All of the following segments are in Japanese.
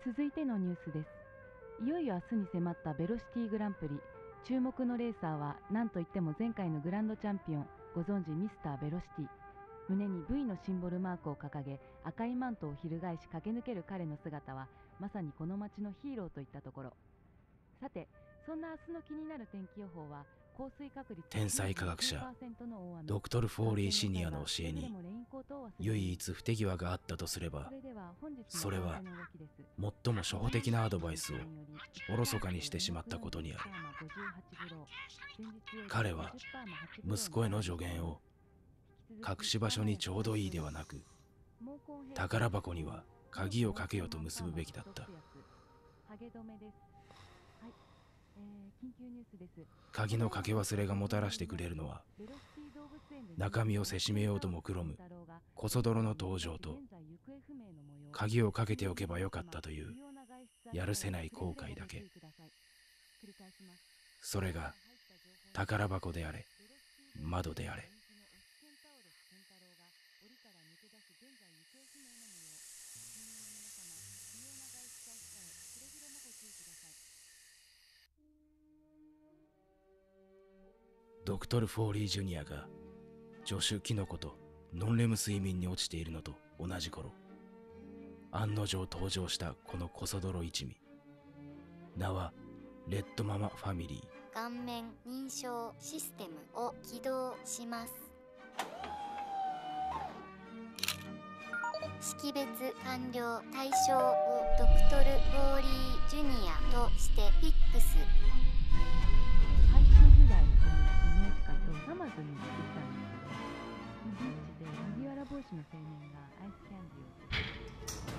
続いてのニュースです。いよいよ明日に迫ったベロシティグランプリ。注目のレーサーは何といっても前回のグランドチャンピオン、ご存知ミスターベロシティ。胸に V のシンボルマークを掲げ、赤いマントを翻し駆け抜ける彼の姿はまさにこの街のヒーローといったところ。さて、そんな明日の気になる天気予報は降水確率天才科学者ドクトル・フォーリーシニアの教えに唯一不手際があったとすれば、それは最も初歩的なアドバイスをおろそかにしてしまったことにある。彼は息子への助言を隠し場所にちょうどいいではなく、宝箱には鍵をかけよと結ぶべきだった。鍵のかけ忘れがもたらしてくれるのは、中身をせしめようともくろむコソ泥の登場と、鍵をかけておけばよかったというやるせない後悔だけ。それが宝箱であれ、窓であれ。ドクトル・フォーリー・ジュニアが助手キノコとノンレム睡眠に落ちているのと同じ頃、案の定登場したこのコソ泥一味。名はレッドママファミリー。 顔面認証システムを起動します。識別完了。対象をドクトル・フォーリー・ジュニアとしてフィックス。 ハイスク時代のイメージカとアマゾンに作ったんですけど、ビーチで麦わら帽子の青年がアイスキャンディーをする。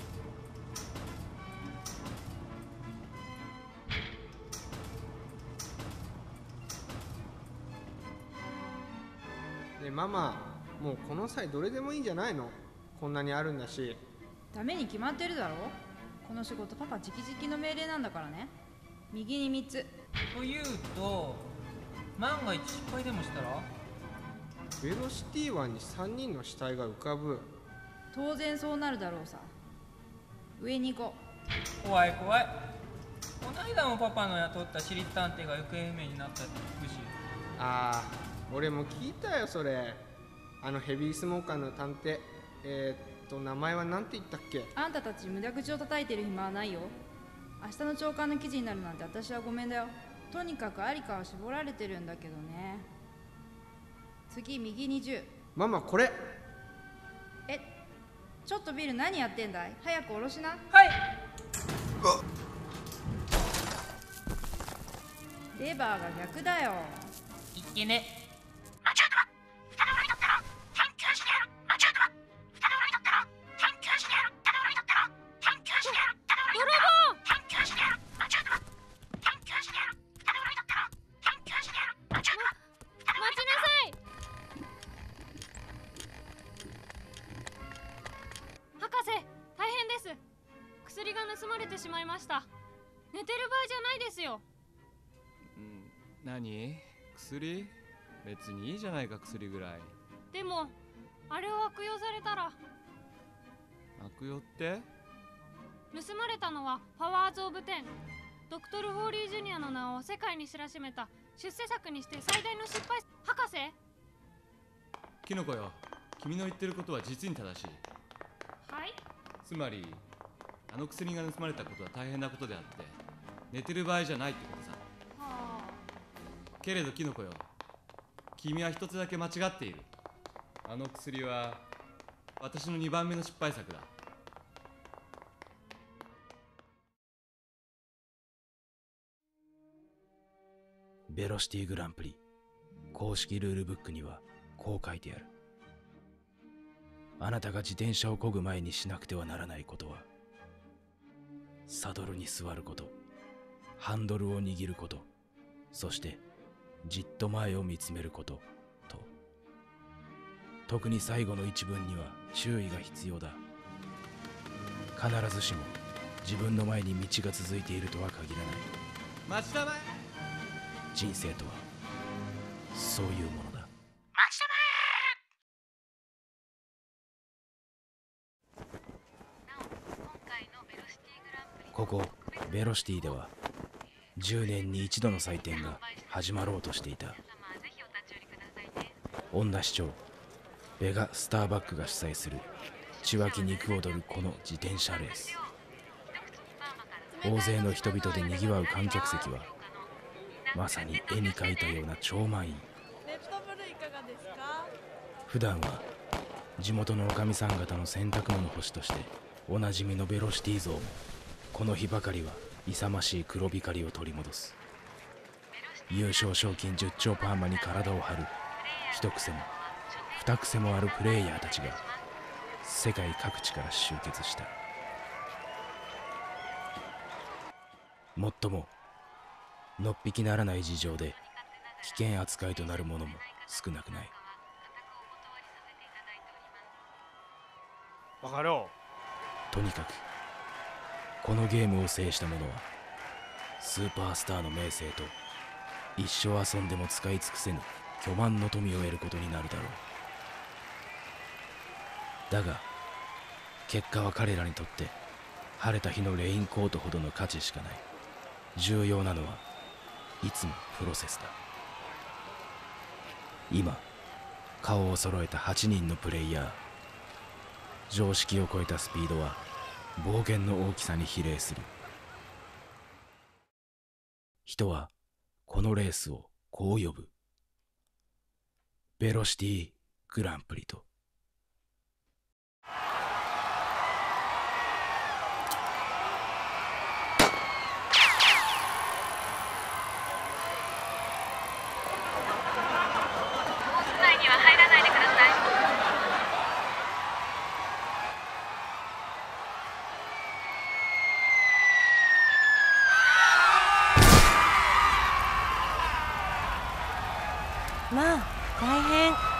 ねえママ、もうこの際どれでもいいんじゃないの？こんなにあるんだし。 ダメに決まってるだろ。この仕事パパ直々の命令なんだからね。右に3つというと、万が一失敗でもしたらベロシティ湾に3人の死体が浮かぶ。 当然そうなるだろうさ。上に行こう。怖い怖い。こないだもパパの雇った私立探偵が行方不明になったって聞くし。 ああ、俺も聞いたよそれ。あのヘビースモーカーの探偵、名前は何て言ったっけ？ あんたたち無駄口を叩いてる暇はないよ。明日の朝刊の記事になるなんて私はごめんだよ。とにかくありかは絞られてるんだけどね。次右20。 ママこれ。 ちょっとビル何やってんだい。早く下ろしな。 はい。 レバーが逆だよ。 いけね。 薬が盗まれてしまいました。寝てる場合じゃないですよ。 何？薬？別にいいじゃないか、薬ぐらい。 でもあれを悪用されたら。 悪用って？ 盗まれたのはパワーズ・オブ・テン。ドクトル・フォーリー・ジュニアの名を世界に知らしめた出世作にして最大の失敗。博士？ キノコよ、君の言ってることは実に正しい。 はい？ つまりあの薬が盗まれたことは大変なことであって、寝てる場合じゃないってことさ。 はあ。 けれどキノコよ、君は一つだけ間違っている。あの薬は私の2番目の失敗作だ。 ベロシティグランプリ公式ルールブックにはこう書いてある。あなたが自転車を漕ぐ前にしなくてはならないことは、サドルに座ること、ハンドルを握ること、そしてじっと前を見つめることと。特に最後の一文には注意が必要だ。必ずしも自分の前に道が続いているとは限らない。 待ちたまえ。 人生とはそういうものだ。 待ちたまここベロシティでは10年に一度の祭典が始まろうとしていた。女市長ベガ・スターバックが主催する血湧き肉踊るこの自転車レース。大勢の人々でにぎわう観客席はまさに絵に描いたような超満員。普段は地元のおかみさん方の洗濯物干しとしておなじみのベロシティ像もこの日ばかりは勇ましい黒光りを取り戻す。優勝賞金10兆パーマに体を張る一癖も二癖もあるプレイヤーたちが世界各地から集結した。もっとものっぴきならない事情で危険扱いとなるものも少なくない。 バカ野郎。 とにかくこのゲームを制した者はスーパースターの名声と一生遊んでも使い尽くせぬ巨万の富を得ることになるだろう。だが結果は彼らにとって晴れた日のレインコートほどの価値しかない。重要なのはいつもプロセスだ。今顔を揃えた8人のプレイヤー。常識を超えたスピードは暴言の大きさに比例する。人はこのレースをこう呼ぶ。ベロシティグランプリと。 内には入らないでください。 まあ大変。